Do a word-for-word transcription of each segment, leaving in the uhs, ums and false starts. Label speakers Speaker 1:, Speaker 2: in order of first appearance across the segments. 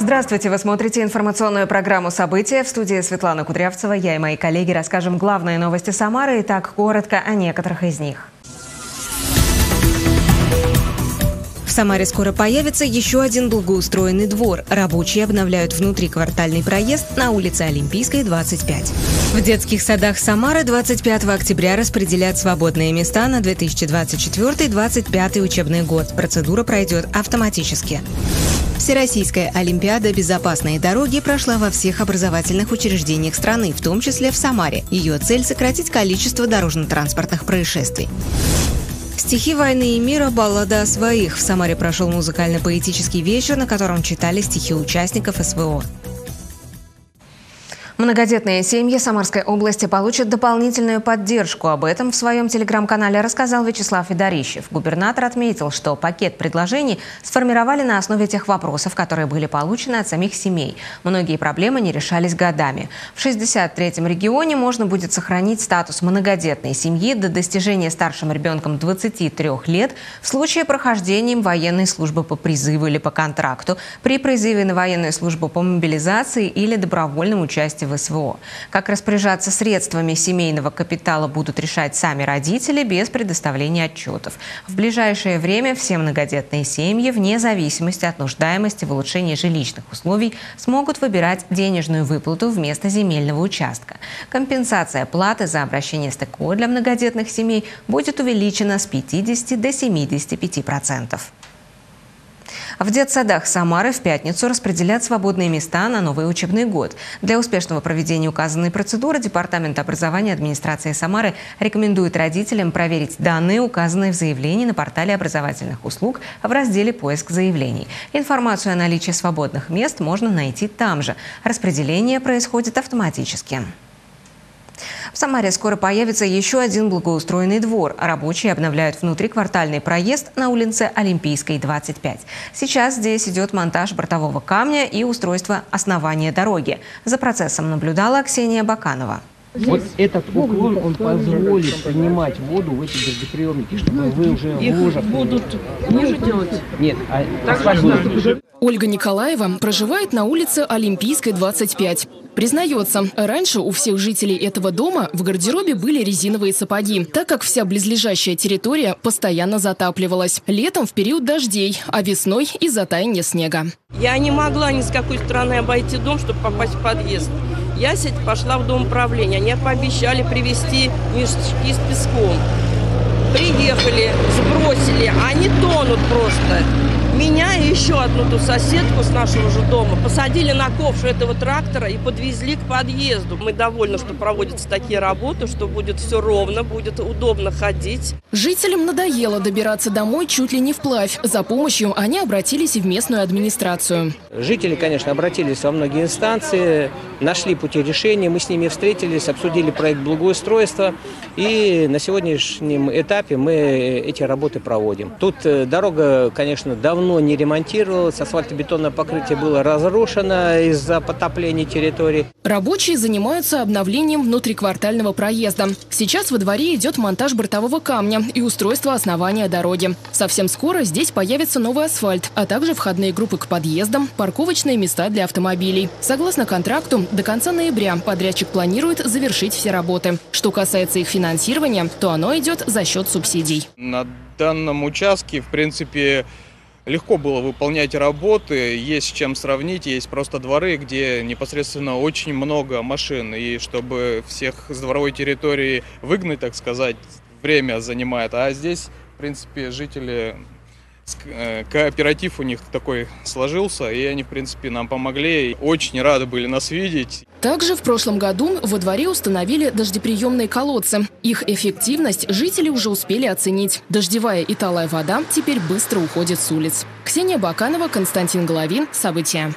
Speaker 1: Здравствуйте! Вы смотрите информационную программу «События». В студии Светлана Кудрявцева. Я и мои коллеги расскажем главные новости Самары. И так, коротко о некоторых из них. В Самаре скоро появится еще один благоустроенный двор. Рабочие обновляют внутриквартальный проезд на улице Олимпийской, двадцать пять. В детских садах Самары двадцать пятого октября распределят свободные места на две тысячи двадцать четвёртый — двадцать пятый учебный год. Процедура пройдет автоматически. Всероссийская олимпиада «Безопасные дороги» прошла во всех образовательных учреждениях страны, в том числе в Самаре. Ее цель – сократить количество дорожно-транспортных происшествий. Стихи войны и мира, баллада о своих. В Самаре прошел музыкально-поэтический вечер, на котором читали стихи участников эс вэ о. Многодетные семьи Самарской области получат дополнительную поддержку. Об этом в своем телеграм-канале рассказал Вячеслав Федорищев. Губернатор отметил, что пакет предложений сформировали на основе тех вопросов, которые были получены от самих семей. Многие проблемы не решались годами. В шестьдесят третьем регионе можно будет сохранить статус многодетной семьи до достижения старшим ребенком двадцати трёх лет в случае прохождения им военной службы по призыву или по контракту, при призыве на военную службу по мобилизации или добровольном участии в эс вэ о. Как распоряжаться средствами семейного капитала будут решать сами родители без предоставления отчетов. В ближайшее время все многодетные семьи, вне зависимости от нуждаемости в улучшении жилищных условий, смогут выбирать денежную выплату вместо земельного участка. Компенсация платы за обращение с тэ ка о для многодетных семей будет увеличена с пятидесяти до семидесяти пяти процентов. В детсадах Самары в пятницу распределят свободные места на новый учебный год. Для успешного проведения указанной процедуры Департамент образования администрации Самары рекомендует родителям проверить данные, указанные в заявлении на портале образовательных услуг в разделе «Поиск заявлений». Информацию о наличии свободных мест можно найти там же. Распределение происходит автоматически. В Самаре скоро появится еще один благоустроенный двор. Рабочие обновляют внутриквартальный проезд на улице Олимпийской, двадцать пять. Сейчас здесь идет монтаж бортового камня и устройство основания дороги. За процессом наблюдала Ксения Баканова.
Speaker 2: Вот этот уклон, он позволит принимать воду в эти дождеприемники, чтобы вы уже в лужах...
Speaker 3: будут ниже делать?
Speaker 2: Нет, а
Speaker 3: так
Speaker 2: будет...
Speaker 4: Ольга Николаева проживает на улице Олимпийской, двадцать пять. Признается, раньше у всех жителей этого дома в гардеробе были резиновые сапоги, так как вся близлежащая территория постоянно затапливалась. Летом в период дождей, а весной из-за таяния снега.
Speaker 3: Я не могла ни с какой стороны обойти дом, чтобы попасть в подъезд. Я пошла в дом управления. Они пообещали привезти мешки с песком. Приехали, сбросили, они тонут просто. Меня и еще одну ту соседку с нашего же дома посадили на ковш этого трактора и подвезли к подъезду. Мы довольны, что проводятся такие работы, что будет все ровно, будет удобно ходить.
Speaker 4: Жителям надоело добираться домой чуть ли не вплавь. За помощью они обратились и в местную администрацию.
Speaker 2: Жители, конечно, обратились во многие инстанции, нашли пути решения. Мы с ними встретились, обсудили проект благоустройства. И на сегодняшнем этапе мы эти работы проводим. Тут дорога, конечно, давно не ремонтировалась, асфальтобетонное покрытие было разрушено из-за потопления территории.
Speaker 4: Рабочие занимаются обновлением внутриквартального проезда. Сейчас во дворе идет монтаж бортового камня и устройство основания дороги. Совсем скоро здесь появится новый асфальт, а также входные группы к подъездам, парковочные места для автомобилей. Согласно контракту, до конца ноября подрядчик планирует завершить все работы. Что касается их финансирования, то оно идет за счет субсидий.
Speaker 5: На данном участке, в принципе, легко было выполнять работы, есть с чем сравнить, есть просто дворы, где непосредственно очень много машин. И чтобы всех с дворовой территории выгнать, так сказать, время занимает. А здесь, в принципе, жители, кооператив у них такой сложился, и они, в принципе, нам помогли. Очень рады были нас видеть.
Speaker 4: Также в прошлом году во дворе установили дождеприемные колодцы. Их эффективность жители уже успели оценить. Дождевая и талая вода теперь быстро уходит с улиц. Ксения Баканова, Константин Головин. События.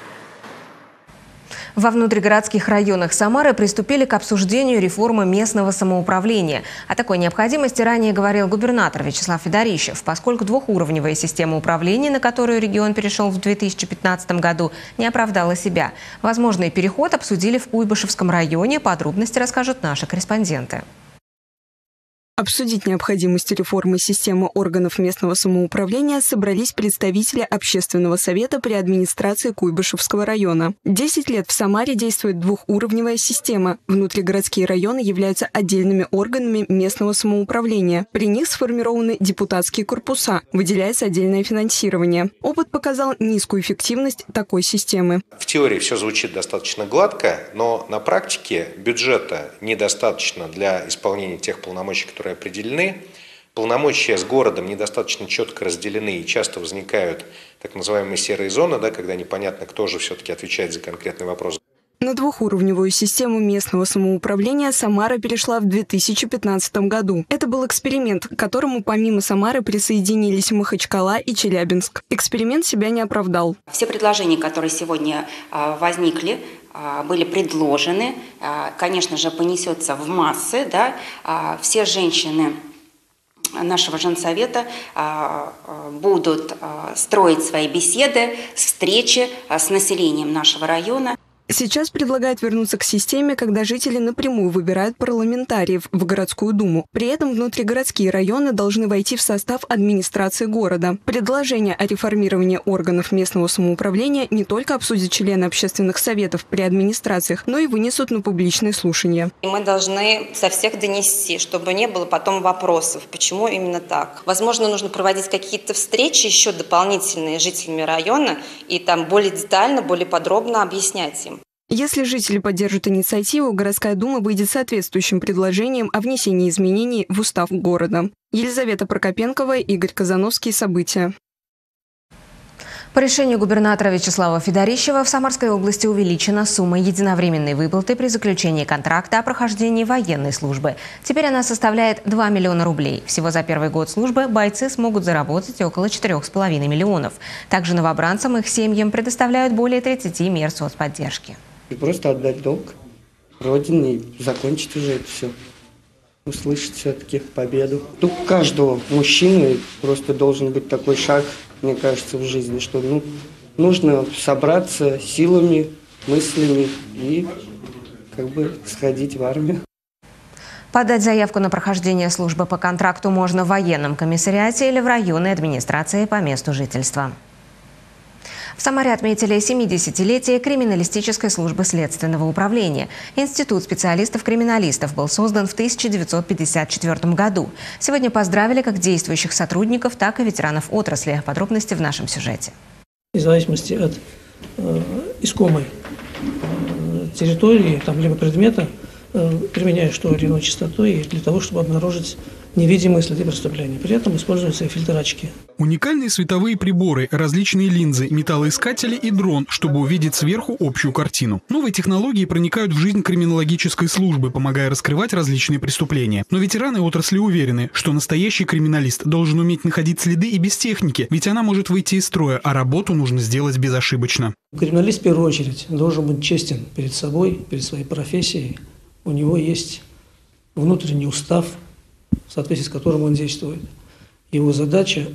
Speaker 1: Во внутригородских районах Самары приступили к обсуждению реформы местного самоуправления. О такой необходимости ранее говорил губернатор Вячеслав Федорищев, поскольку двухуровневая система управления, на которую регион перешел в две тысячи пятнадцатом году, не оправдала себя. Возможный переход обсудили в Куйбышевском районе. Подробности расскажут наши корреспонденты.
Speaker 6: Обсудить необходимость реформы системы органов местного самоуправления собрались представители Общественного совета при администрации Куйбышевского района. Десять лет в Самаре действует двухуровневая система. Внутригородские районы являются отдельными органами местного самоуправления. При них сформированы депутатские корпуса, выделяется отдельное финансирование. Опыт показал низкую эффективность такой системы.
Speaker 7: В теории все звучит достаточно гладко, но на практике бюджета недостаточно для исполнения тех полномочий, которые определены. Полномочия с городом недостаточно четко разделены и часто возникают так называемые серые зоны, да, когда непонятно, кто же все-таки отвечает за конкретный вопрос.
Speaker 6: На двухуровневую систему местного самоуправления Самара перешла в две тысячи пятнадцатом году. Это был эксперимент, к которому помимо Самары присоединились Махачкала и Челябинск. Эксперимент себя не оправдал.
Speaker 8: Все предложения, которые сегодня возникли, были предложены, конечно же, понесется в массы. Да? Все женщины нашего женсовета будут строить свои беседы, встречи с населением нашего района.
Speaker 6: Сейчас предлагают вернуться к системе, когда жители напрямую выбирают парламентариев в городскую думу. При этом внутригородские районы должны войти в состав администрации города. Предложение о реформировании органов местного самоуправления не только обсудят члены общественных советов при администрациях, но и вынесут на публичные слушания.
Speaker 9: Мы должны со всех донести, чтобы не было потом вопросов, почему именно так. Возможно, нужно проводить какие-то встречи еще дополнительные с жителями района и там более детально, более подробно объяснять им.
Speaker 6: Если жители поддержат инициативу, городская дума выйдет с соответствующим предложением о внесении изменений в устав города. Елизавета Прокопенкова, Игорь Казановский. События.
Speaker 1: По решению губернатора Вячеслава Федорищева в Самарской области увеличена сумма единовременной выплаты при заключении контракта о прохождении военной службы. Теперь она составляет два миллиона рублей. Всего за первый год службы бойцы смогут заработать около четырёх с половиной миллионов. Также новобранцам и их семьям предоставляют более тридцати мер соцподдержки.
Speaker 10: И просто отдать долг Родине и закончить уже это все. Услышать все-таки победу. Тут у каждого мужчины просто должен быть такой шаг, мне кажется, в жизни, что ну, нужно собраться силами, мыслями и как бы сходить в армию.
Speaker 1: Подать заявку на прохождение службы по контракту можно в военном комиссариате или в районной администрации по месту жительства. В Самаре отметили семидесятилетие криминалистической службы следственного управления. Институт специалистов-криминалистов был создан в тысяча девятьсот пятьдесят четвёртом году. Сегодня поздравили как действующих сотрудников, так и ветеранов отрасли. Подробности в нашем сюжете.
Speaker 11: В зависимости от э, искомой э, территории, там, либо предмета, э, применяешь ту или иную частоту и для того, чтобы обнаружить невидимые следы преступления. При этом используются и фильтрачки.
Speaker 12: Уникальные световые приборы, различные линзы, металлоискатели и дрон, чтобы увидеть сверху общую картину. Новые технологии проникают в жизнь криминологической службы, помогая раскрывать различные преступления. Но ветераны отрасли уверены, что настоящий криминалист должен уметь находить следы и без техники, ведь она может выйти из строя, а работу нужно сделать безошибочно.
Speaker 11: Криминалист в первую очередь должен быть честен перед собой, перед своей профессией. У него есть внутренний устав, в соответствии с которым он действует. Его задача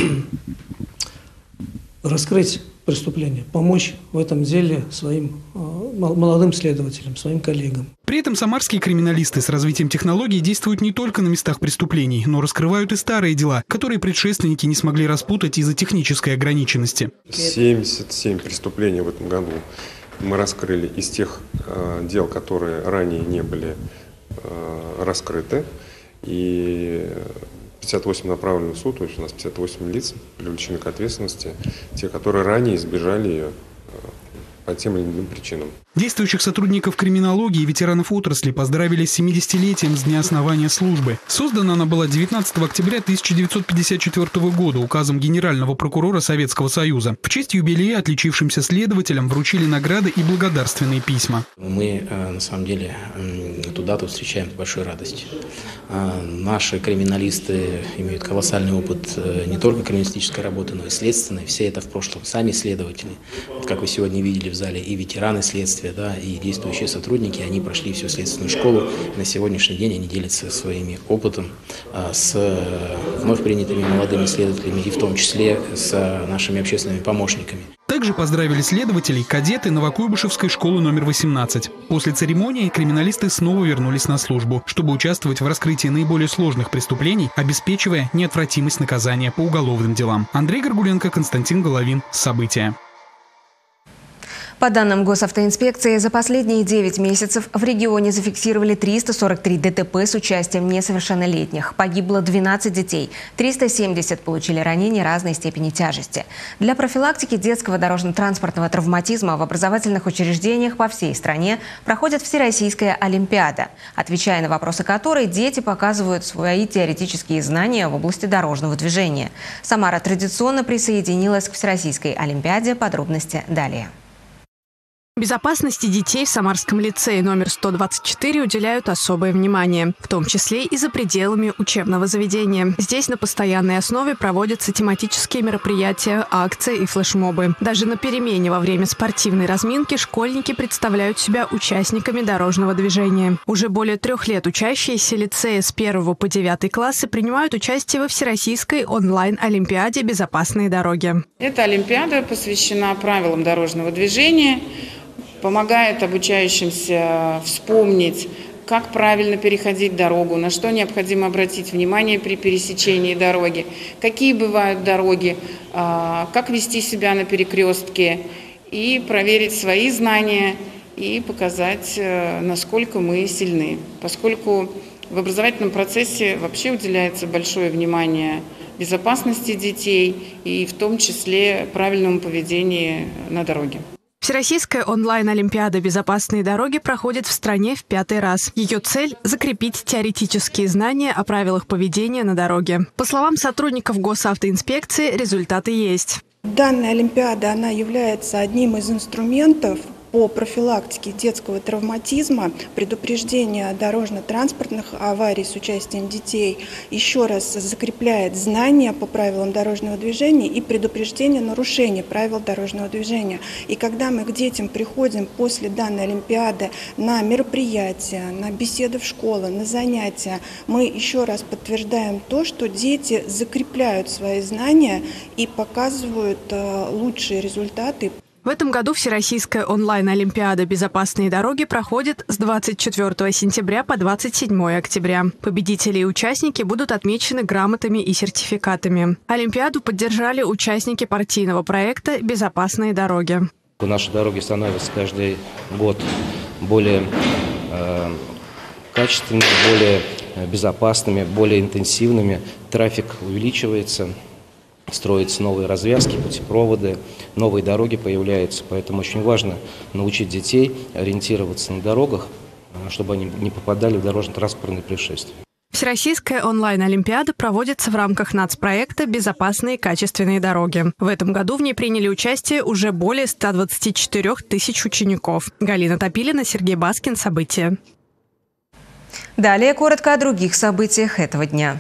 Speaker 11: – раскрыть преступление, помочь в этом деле своим молодым следователям, своим коллегам.
Speaker 12: При этом самарские криминалисты с развитием технологий действуют не только на местах преступлений, но раскрывают и старые дела, которые предшественники не смогли распутать из-за технической ограниченности.
Speaker 13: семьдесят семь преступлений в этом году мы раскрыли из тех э, дел, которые ранее не были э, раскрыты. И пятьдесят восемь направлены в суд, то есть у нас пятьдесят восемь лиц привлечены к ответственности, те, которые ранее избежали ее по тем или иным причинам.
Speaker 12: Действующих сотрудников криминологии и ветеранов отрасли поздравили с семидесятилетием с дня основания службы. Создана она была девятнадцатого октября тысяча девятьсот пятьдесят четвёртого года указом генерального прокурора Советского Союза. В честь юбилея отличившимся следователям вручили награды и благодарственные письма.
Speaker 14: Мы, на самом деле, эту дату встречаем с большой радостью. Наши криминалисты имеют колоссальный опыт не только криминалистической работы, но и следственной. Все это в прошлом. Сами следователи, вот как вы сегодня видели в зале, и ветераны следствия, да, и действующие сотрудники, они прошли всю следственную школу. На сегодняшний день они делятся своим опытом а, с вновь принятыми молодыми следователями и в том числе с нашими общественными помощниками.
Speaker 12: Также поздравили следователей кадеты Новокуйбышевской школы номер восемнадцать. После церемонии криминалисты снова вернулись на службу, чтобы участвовать в раскрытии наиболее сложных преступлений, обеспечивая неотвратимость наказания по уголовным делам. Андрей Горгуленко, Константин Головин. События.
Speaker 1: По данным госавтоинспекции, за последние девять месяцев в регионе зафиксировали триста сорок три ДТП с участием несовершеннолетних. Погибло двенадцать детей, триста семьдесят получили ранения разной степени тяжести. Для профилактики детского дорожно-транспортного травматизма в образовательных учреждениях по всей стране проходит Всероссийская олимпиада, отвечая на вопросы которой дети показывают свои теоретические знания в области дорожного движения. Самара традиционно присоединилась к Всероссийской олимпиаде. Подробности далее.
Speaker 15: Безопасности детей в Самарском лицее номер сто двадцать четыре уделяют особое внимание, в том числе и за пределами учебного заведения. Здесь на постоянной основе проводятся тематические мероприятия, акции и флешмобы. Даже на перемене во время спортивной разминки школьники представляют себя участниками дорожного движения. Уже более трех лет учащиеся лицея с первого по девятый классы принимают участие во Всероссийской онлайн-олимпиаде «Безопасные дороги».
Speaker 16: Эта олимпиада посвящена правилам дорожного движения, помогает обучающимся вспомнить, как правильно переходить дорогу, на что необходимо обратить внимание при пересечении дороги, какие бывают дороги, как вести себя на перекрестке и проверить свои знания и показать, насколько мы сильны. Поскольку в образовательном процессе вообще уделяется большое внимание безопасности детей и в том числе правильному поведению на дороге.
Speaker 15: Всероссийская онлайн-олимпиада «Безопасные дороги» проходит в стране в пятый раз. Ее цель – закрепить теоретические знания о правилах поведения на дороге. По словам сотрудников госавтоинспекции, результаты есть.
Speaker 17: Данная олимпиада, она является одним из инструментов по профилактике детского травматизма, предупреждения дорожно-транспортных аварий с участием детей, еще раз закрепляет знания по правилам дорожного движения и предупреждение нарушений правил дорожного движения. И когда мы к детям приходим после данной олимпиады на мероприятия, на беседы в школы, на занятия, мы еще раз подтверждаем то, что дети закрепляют свои знания и показывают лучшие результаты.
Speaker 15: В этом году Всероссийская онлайн-олимпиада «Безопасные дороги» проходит с двадцать четвёртого сентября по двадцать седьмое октября. Победители и участники будут отмечены грамотами и сертификатами. Олимпиаду поддержали участники партийного проекта «Безопасные дороги».
Speaker 18: Наши дороги становятся каждый год более э, качественными, более безопасными, более интенсивными. Трафик увеличивается. Строятся новые развязки, путепроводы, новые дороги появляются. Поэтому очень важно научить детей ориентироваться на дорогах, чтобы они не попадали в дорожно-транспортные происшествия.
Speaker 15: Всероссийская онлайн-олимпиада проводится в рамках нацпроекта «Безопасные и качественные дороги». В этом году в ней приняли участие уже более ста двадцати четырёх тысяч учеников. Галина Топилина, Сергей Баскин. События.
Speaker 1: Далее коротко о других событиях этого дня.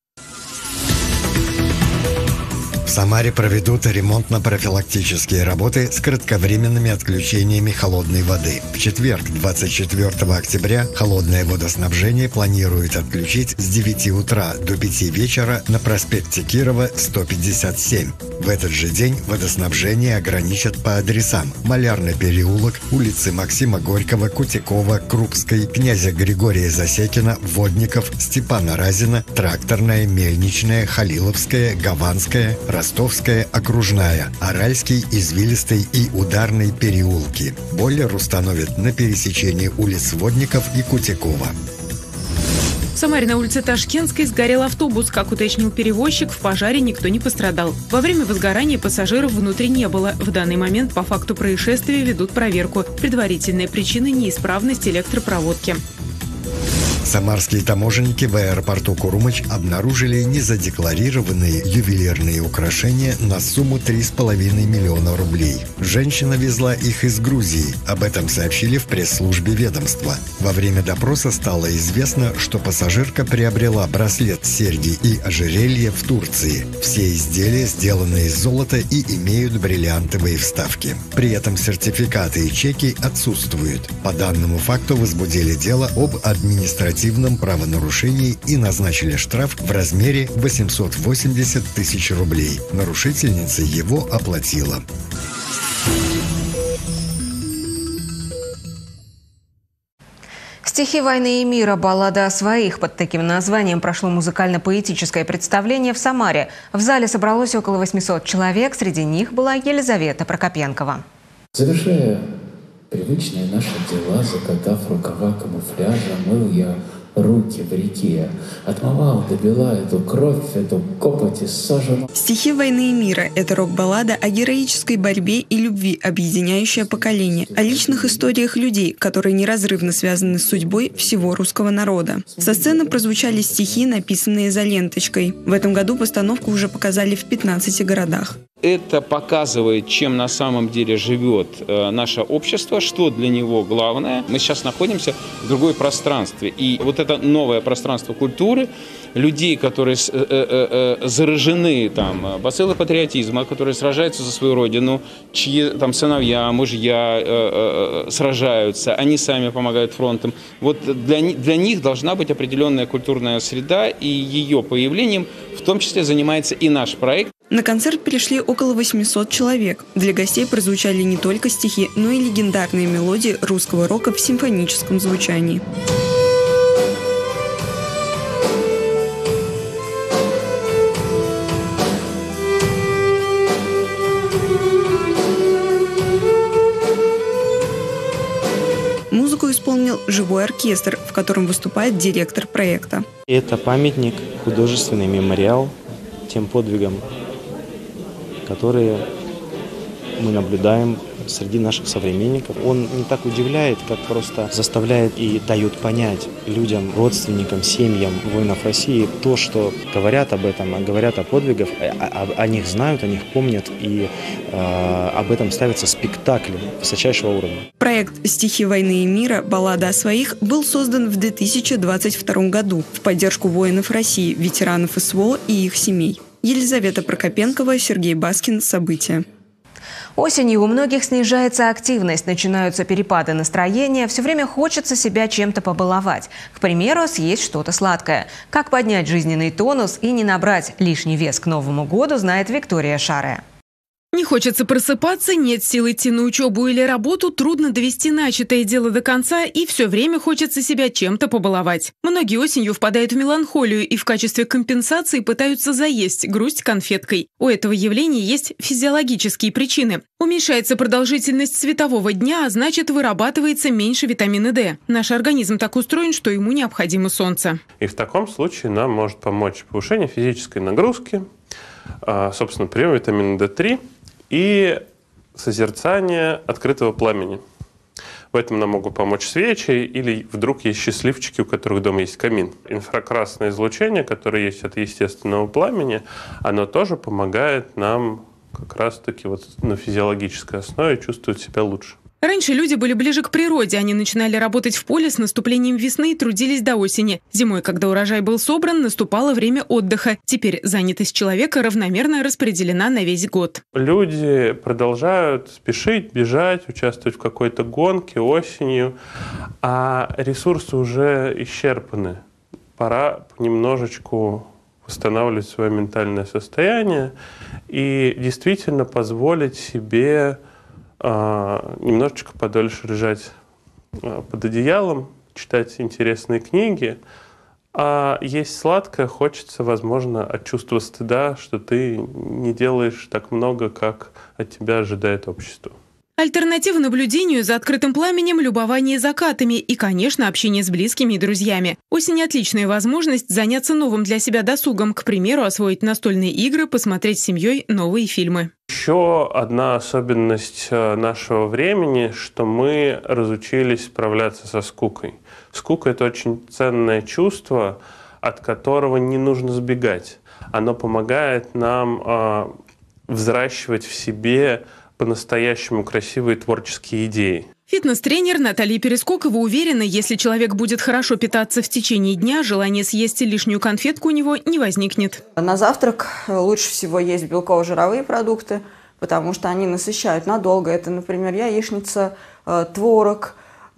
Speaker 19: В Самаре проведут ремонтно-профилактические работы с кратковременными отключениями холодной воды. В четверг, двадцать четвёртого октября, холодное водоснабжение планируют отключить с девяти утра до пяти вечера на проспекте Кирова, сто пятьдесят семь. В этот же день водоснабжение ограничат по адресам: Малярный переулок, улицы Максима Горького, Кутякова, Крупской, князя Григория Засекина, Водников, Степана Разина, Тракторная, Мельничная, Халиловская, Гаванская, Ростовская, Окружная, Аральский, Извилистый и Ударный переулки. Бойлер установят на пересечении улиц Водников и Кутякова.
Speaker 20: В Самаре на улице Ташкентской сгорел автобус. Как уточнил перевозчик, в пожаре никто не пострадал. Во время возгорания пассажиров внутри не было. В данный момент по факту происшествия ведут проверку. Предварительные причины – неисправность электропроводки.
Speaker 19: Самарские таможенники в аэропорту Курумыч обнаружили незадекларированные ювелирные украшения на сумму три с половиной миллиона рублей. Женщина везла их из Грузии. Об этом сообщили в пресс-службе ведомства. Во время допроса стало известно, что пассажирка приобрела браслет, серьги и ожерелье в Турции. Все изделия сделаны из золота и имеют бриллиантовые вставки. При этом сертификаты и чеки отсутствуют. По данному факту возбудили дело об административном правонарушении и назначили штраф в размере восемьсот восемьдесят тысяч рублей. Нарушительница его оплатила.
Speaker 1: «Стихи войны и мира. Баллада о своих». Под таким названием прошло музыкально-поэтическое представление в Самаре. В зале собралось около восьмисот человек. Среди них была Елизавета Прокопенкова.
Speaker 21: Завершая привычные наши дела, закатав рукава камуфляжа, мыл я руки в реке, отмывал до бела эту кровь, эту копоть и сажу.
Speaker 6: «Стихи войны и мира» — это рок-баллада о героической борьбе и любви, объединяющая поколение, о личных историях людей, которые неразрывно связаны с судьбой всего русского народа. Со сцены прозвучали стихи, написанные за ленточкой. В этом году постановку уже показали в пятнадцати городах.
Speaker 22: Это показывает, чем на самом деле живет э, наше общество, что для него главное. Мы сейчас находимся в другой пространстве. И вот это новое пространство культуры, людей, которые э, э, э, заражены там, бациллой патриотизма, которые сражаются за свою родину, чьи там сыновья, мужья э, э, сражаются, они сами помогают фронтам. Вот для, для них должна быть определенная культурная среда, и ее появлением в том числе занимается и наш проект.
Speaker 6: На концерт пришли около восьмисот человек. Для гостей прозвучали не только стихи, но и легендарные мелодии русского рока в симфоническом звучании. Музыку исполнил живой оркестр, в котором выступает директор проекта.
Speaker 23: Это памятник, художественный мемориал тем подвигам, которые мы наблюдаем среди наших современников. Он не так удивляет, как просто заставляет и дает понять людям, родственникам, семьям воинов России то, что говорят об этом, говорят о подвигах, о, о них знают, о них помнят, и э, об этом ставятся спектакли высочайшего уровня. Проект «Стихи войны и мира. Баллада о своих» был создан в две тысячи двадцать втором году в поддержку воинов России, ветеранов СВО и их семей. Елизавета Прокопенкова, Сергей Баскин. События.
Speaker 1: Осенью у многих снижается активность, начинаются перепады настроения, все время хочется себя чем-то побаловать. К примеру, съесть что-то сладкое. Как поднять жизненный тонус и не набрать лишний вес к Новому году, знает Виктория Шарая.
Speaker 20: Не хочется просыпаться, нет сил идти на учебу или работу, трудно довести начатое дело до конца, и все время хочется себя чем-то побаловать. Многие осенью впадают в меланхолию и в качестве компенсации пытаются заесть грусть конфеткой. У этого явления есть физиологические причины. Уменьшается продолжительность светового дня, а значит, вырабатывается меньше витамина дэ. Наш организм так устроен, что ему необходимо солнце.
Speaker 24: И в таком случае нам может помочь повышение физической нагрузки, собственно, прием витамина дэ три и созерцание открытого пламени. В этом нам могут помочь свечи или вдруг есть счастливчики, у которых дома есть камин. Инфракрасное излучение, которое есть от естественного пламени, оно тоже помогает нам как раз-таки вот на физиологической основе чувствовать себя лучше.
Speaker 20: Раньше люди были ближе к природе, они начинали работать в поле с наступлением весны и трудились до осени. Зимой, когда урожай был собран, наступало время отдыха. Теперь занятость человека равномерно распределена на весь год.
Speaker 24: Люди продолжают спешить, бежать, участвовать в какой-то гонке осенью, а ресурсы уже исчерпаны. Пора понемножечку восстанавливать свое ментальное состояние и действительно позволить себе немножечко подольше лежать под одеялом, читать интересные книги, а есть сладкое хочется, возможно, от чувства стыда, что ты не делаешь так много, как от тебя ожидает общество.
Speaker 20: Альтернатива наблюдению за открытым пламенем – любование закатами и, конечно, общение с близкими и друзьями. Осень – отличная возможность заняться новым для себя досугом, к примеру, освоить настольные игры, посмотреть с семьей новые фильмы.
Speaker 24: Еще одна особенность нашего времени, что мы разучились справляться со скукой. Скука – это очень ценное чувство, от которого не нужно сбегать. Оно помогает нам э, взращивать в себе по-настоящему красивые творческие идеи.
Speaker 20: Фитнес-тренер Наталья Перескокова уверена, если человек будет хорошо питаться в течение дня, желание съесть лишнюю конфетку у него не возникнет.
Speaker 25: На завтрак лучше всего есть белково-жировые продукты, потому что они насыщают надолго. Это, например, яичница, творог,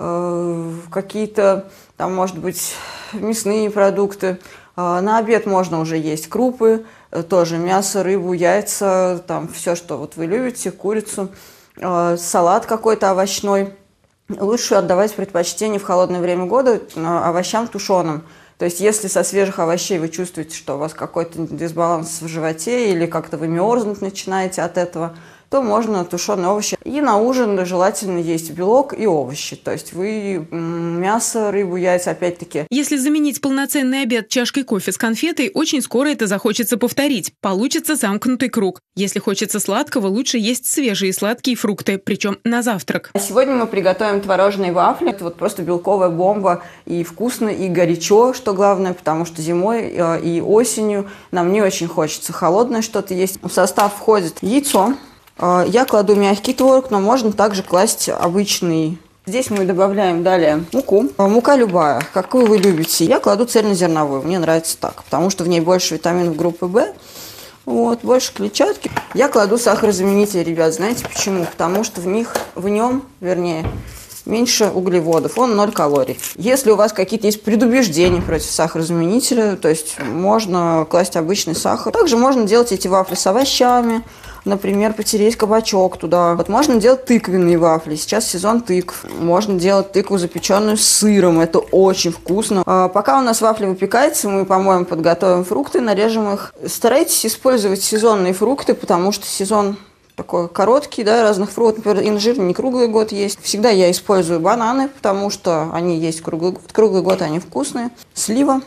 Speaker 25: какие-то, там, может быть, мясные продукты. На обед можно уже есть крупы, тоже мясо, рыбу, яйца, там все, что вот вы любите, курицу. э, салат какой-то овощной. Лучше отдавать предпочтение в холодное время года овощам тушеным. То есть если со свежих овощей вы чувствуете, что у вас какой-то дисбаланс в животе или как-то вы мерзнуть начинаете от этого, то можно тушеные овощи. И на ужин желательно есть белок и овощи. То есть вы мясо, рыбу, яйца, опять-таки.
Speaker 20: Если заменить полноценный обед чашкой кофе с конфетой, очень скоро это захочется повторить. Получится замкнутый круг. Если хочется сладкого, лучше есть свежие сладкие фрукты, причем на завтрак.
Speaker 25: Сегодня мы приготовим творожные вафли. Это вот просто белковая бомба. И вкусно, и горячо, что главное, потому что зимой и осенью нам не очень хочется холодное что-то есть. В состав входит яйцо. Я кладу мягкий творог, но можно также класть обычный. Здесь мы добавляем далее муку. Мука любая, какую вы любите. Я кладу цельнозерновую, мне нравится так, потому что в ней больше витаминов группы В, вот, больше клетчатки. Я кладу сахарозаменитель, ребят, знаете почему? Потому что в них, в нем, вернее, меньше углеводов, он ноль калорий. Если у вас какие-то есть предубеждения против сахарозаменителя, то есть можно класть обычный сахар. Также можно делать эти вафли с овощами. Например, потереть кабачок туда. Вот можно делать тыквенные вафли. Сейчас сезон тыкв. Можно делать тыкву, запеченную с сыром. Это очень вкусно. А пока у нас вафли выпекается, мы, по-моему, подготовим фрукты, нарежем их. Старайтесь использовать сезонные фрукты, потому что сезон такой короткий, да, разных фруктов. Например, инжир не круглый год есть. Всегда я использую бананы, потому что они есть круглый год. Круглый год они вкусные. Слива.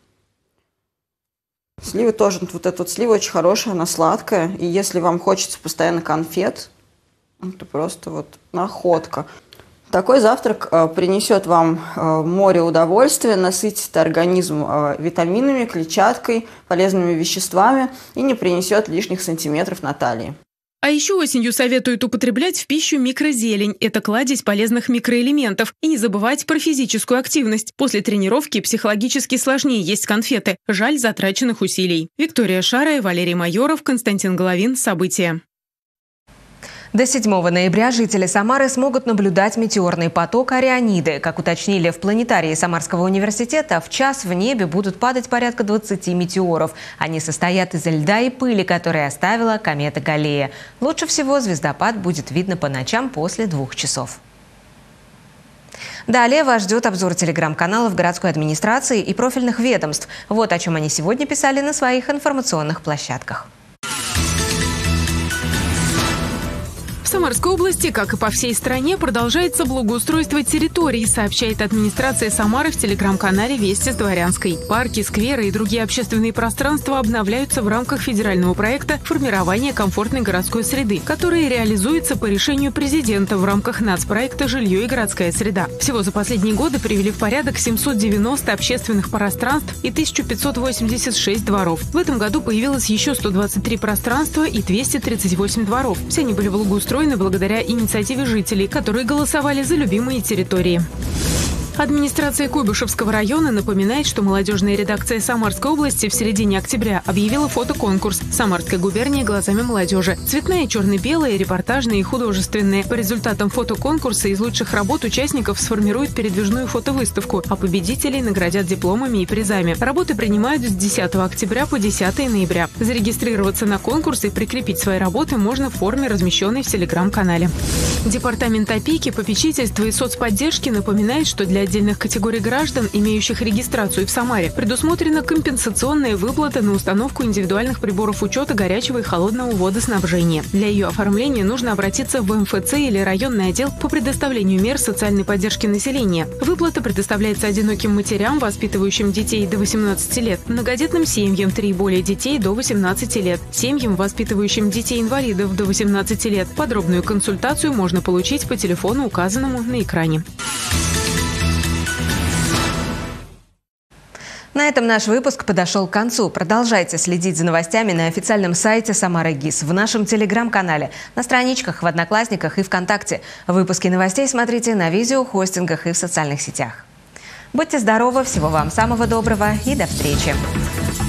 Speaker 25: Слива тоже, вот эта вот слива очень хорошая, она сладкая. И если вам хочется постоянно конфет, это просто вот находка. Такой завтрак э, принесет вам э, море удовольствия, насытит организм э, витаминами, клетчаткой, полезными веществами и не принесет лишних сантиметров на талии.
Speaker 20: А еще осенью советуют употреблять в пищу микрозелень. Это кладезь полезных микроэлементов. И не забывать про физическую активность. После тренировки психологически сложнее есть конфеты. Жаль затраченных усилий. Виктория Шарая, Валерий Майоров, Константин Головин. События.
Speaker 1: До седьмого ноября жители Самары смогут наблюдать метеорный поток Ориониды. Как уточнили в планетарии Самарского университета, в час в небе будут падать порядка двадцати метеоров. Они состоят из льда и пыли, которые оставила комета Галлея. Лучше всего звездопад будет видно по ночам после двух часов. Далее вас ждет обзор телеграм-каналов городской администрации и профильных ведомств. Вот о чем они сегодня писали на своих информационных площадках.
Speaker 20: В Самарской области, как и по всей стране, продолжается благоустройство территорий, сообщает администрация Самары в телеграм-канале «Вести с Дворянской». Парки, скверы и другие общественные пространства обновляются в рамках федерального проекта «Формирование комфортной городской среды», который реализуется по решению президента в рамках нацпроекта «Жилье и городская среда». Всего за последние годы привели в порядок семьсот девяносто общественных пространств и тысячу пятьсот восемьдесят шесть дворов. В этом году появилось еще сто двадцать три пространства и двести тридцать восемь дворов. Все они были благоустроены благодаря инициативе жителей, которые голосовали за любимые территории. Администрация Куйбышевского района напоминает, что молодежная редакция Самарской области в середине октября объявила фотоконкурс «Самарская губерния глазами молодежи». Цветная, черно-белая, репортажные и художественные. По результатам фотоконкурса из лучших работ участников сформируют передвижную фотовыставку, а победителей наградят дипломами и призами. Работы принимают с десятого октября по десятое ноября. Зарегистрироваться на конкурс и прикрепить свои работы можно в форме, размещенной в телеграм-канале. Департамент опеки, попечительства и соцподдержки напоминает, что для отдельных категорий граждан, имеющих регистрацию в Самаре, предусмотрена компенсационная выплата на установку индивидуальных приборов учета горячего и холодного водоснабжения. Для ее оформления нужно обратиться в эм эф цэ или районный отдел по предоставлению мер социальной поддержки населения. Выплата предоставляется одиноким матерям, воспитывающим детей до восемнадцати лет, многодетным семьям три и более детей до восемнадцати лет, семьям, воспитывающим детей-инвалидов до восемнадцати лет. Подробную консультацию можно получить по телефону, указанному на экране.
Speaker 1: На этом наш выпуск подошел к концу. Продолжайте следить за новостями на официальном сайте Самары ГИС, в нашем телеграм-канале, на страничках в Одноклассниках и ВКонтакте. Выпуски новостей смотрите на видеохостингах и в социальных сетях. Будьте здоровы, всего вам самого доброго и до встречи!